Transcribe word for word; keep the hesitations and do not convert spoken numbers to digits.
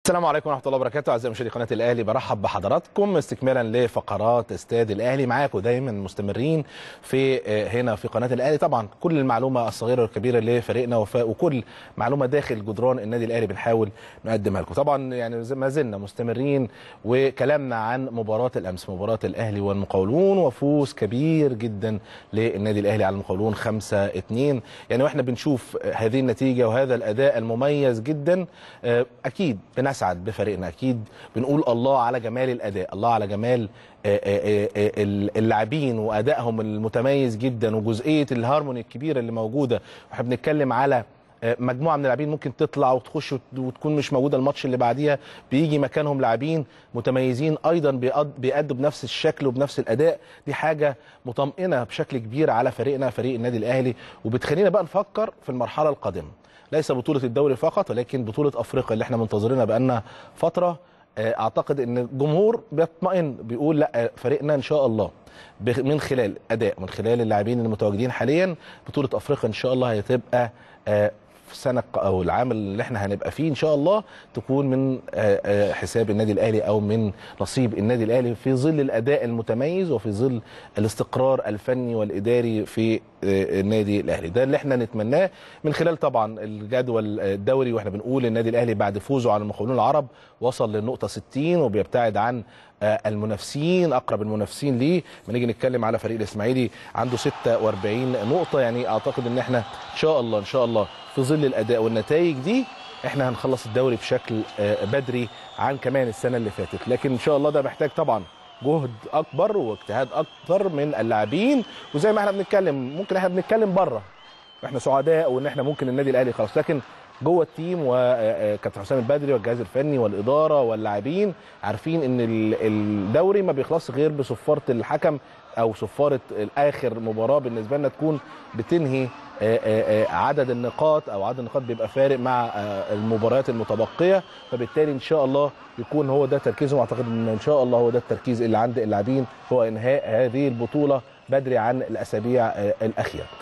السلام عليكم ورحمه الله وبركاته. اعزائي مشاهدي قناه الاهلي، برحب بحضراتكم استكمالا لفقرات استاد الاهلي. معاكم دايما مستمرين في هنا في قناه الاهلي. طبعا كل المعلومه الصغيره والكبيره لفريقنا وكل معلومه داخل جدران النادي الاهلي بنحاول نقدمها لكم. طبعا يعني ما زلنا مستمرين وكلامنا عن مباراه الامس، مباراه الاهلي والمقاولون، وفوز كبير جدا للنادي الاهلي على المقاولون خمسة اتنين. يعني واحنا بنشوف هذه النتيجه وهذا الاداء المميز جدا، اكيد بنسعد بفريقنا، اكيد بنقول الله على جمال الاداء، الله على جمال اللاعبين وادائهم المتميز جدا وجزئيه الهارموني الكبيره اللي موجوده. واحنا بنتكلم على مجموعه من اللاعبين ممكن تطلع وتخش وتكون مش موجوده الماتش اللي بعديها، بيجي مكانهم لاعبين متميزين ايضا بيأدوا بنفس الشكل وبنفس الاداء. دي حاجه مطمئنه بشكل كبير على فريقنا، فريق النادي الاهلي، وبتخلينا بقى نفكر في المرحله القادمه. ليس بطولة الدوري فقط، ولكن بطولة أفريقيا اللي احنا منتظرينها بقالنا فترة. أعتقد أن الجمهور بيطمئن، بيقول لا، فريقنا إن شاء الله من خلال أداء، من خلال اللاعبين المتواجدين حاليا، بطولة أفريقيا إن شاء الله هتبقى في السنة أو العام اللي احنا هنبقى فيه إن شاء الله تكون من حساب النادي الأهلي أو من نصيب النادي الأهلي، في ظل الأداء المتميز وفي ظل الاستقرار الفني والإداري في النادي الأهلي. ده اللي احنا نتمناه من خلال طبعا الجدول الدوري. واحنا بنقول النادي الأهلي بعد فوزه على المقاولون العرب وصل للنقطة ستين وبيبتعد عن المنافسين، اقرب المنافسين ليه. لما نيجي نتكلم على فريق الاسماعيلي عنده ستة وأربعين نقطه. يعني اعتقد ان احنا ان شاء الله ان شاء الله في ظل الاداء والنتائج دي احنا هنخلص الدوري بشكل بدري عن كمان السنه اللي فاتت. لكن ان شاء الله ده محتاج طبعا جهد اكبر واجتهاد اكتر من اللاعبين. وزي ما احنا بنتكلم، ممكن احنا بنتكلم بره احنا سعداء وان احنا ممكن النادي الاهلي خلاص، لكن جوه التيم وكابتن حسام البدري والجهاز الفني والاداره واللاعبين عارفين ان الدوري ما بيخلصش غير بصفاره الحكم او صفاره اخر مباراه بالنسبه لنا تكون بتنهي عدد النقاط، او عدد النقاط بيبقى فارق مع المباريات المتبقيه. فبالتالي ان شاء الله يكون هو ده تركيزهم. اعتقد ان ان شاء الله هو ده التركيز اللي عند اللاعبين، هو انهاء هذه البطوله بدري عن الاسابيع الاخيره.